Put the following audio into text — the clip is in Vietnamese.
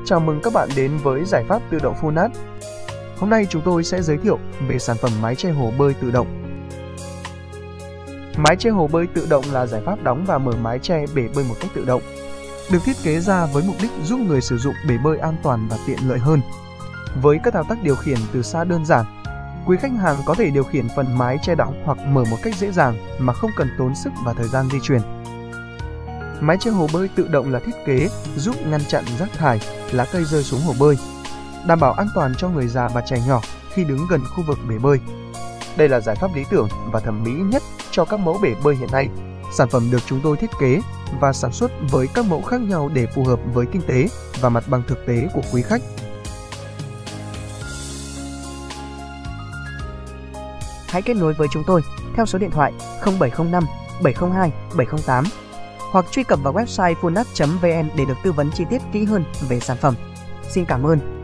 Chào mừng các bạn đến với giải pháp tự động Funat. Hôm nay chúng tôi sẽ giới thiệu về sản phẩm mái che hồ bơi tự động. Mái che hồ bơi tự động là giải pháp đóng và mở mái che bể bơi một cách tự động. Được thiết kế ra với mục đích giúp người sử dụng bể bơi an toàn và tiện lợi hơn. Với các thao tác điều khiển từ xa đơn giản, quý khách hàng có thể điều khiển phần mái che đóng hoặc mở một cách dễ dàng mà không cần tốn sức và thời gian di chuyển. Mái che hồ bơi tự động là thiết kế giúp ngăn chặn rác thải, lá cây rơi xuống hồ bơi, đảm bảo an toàn cho người già và trẻ nhỏ khi đứng gần khu vực bể bơi. Đây là giải pháp lý tưởng và thẩm mỹ nhất cho các mẫu bể bơi hiện nay. Sản phẩm được chúng tôi thiết kế và sản xuất với các mẫu khác nhau để phù hợp với kinh tế và mặt bằng thực tế của quý khách. Hãy kết nối với chúng tôi theo số điện thoại 0705 702 708 hoặc truy cập vào website funat.vn để được tư vấn chi tiết kỹ hơn về sản phẩm. Xin cảm ơn.